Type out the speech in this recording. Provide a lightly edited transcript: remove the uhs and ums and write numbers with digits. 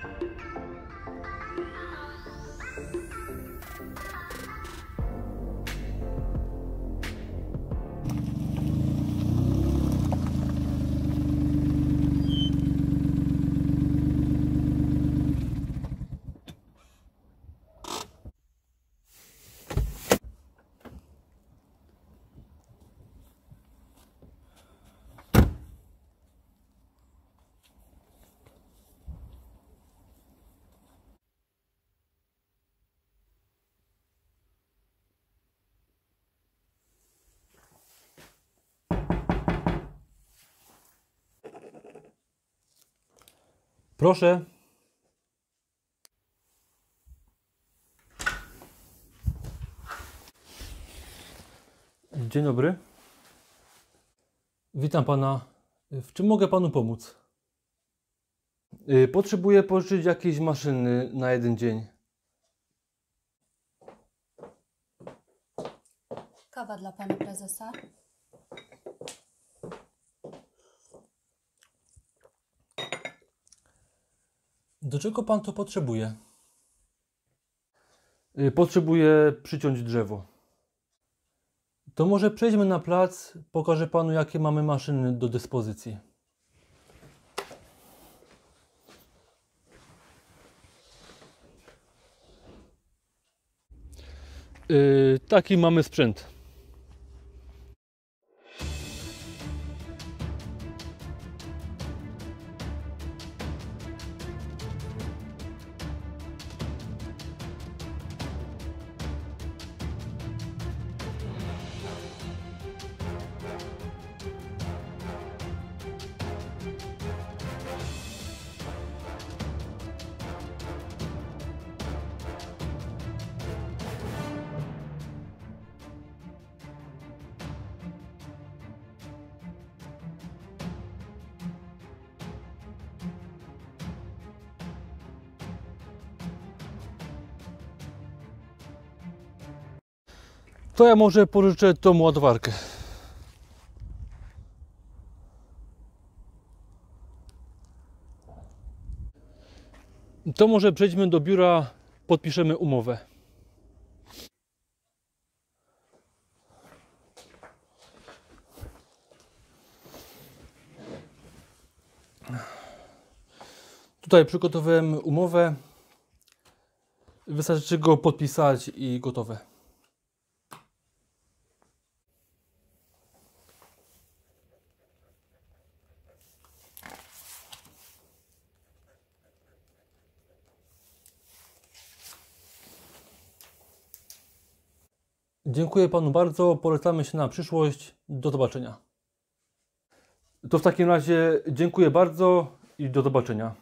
Proszę. Dzień dobry. Witam pana. W czym mogę panu pomóc? Potrzebuję pożyczyć jakieś maszyny na jeden dzień. Kawa dla pana prezesa. Do czego pan to potrzebuje? Potrzebuję przyciąć drzewo. To może przejdźmy na plac, pokażę panu, jakie mamy maszyny do dyspozycji. Taki mamy sprzęt. To ja może pożyczę tą ładowarkę. To może przejdźmy do biura, podpiszemy umowę. Tutaj przygotowałem umowę. Wystarczy go podpisać i gotowe. Dziękuję panu bardzo, polecamy się na przyszłość. Do zobaczenia. To w takim razie dziękuję bardzo i do zobaczenia.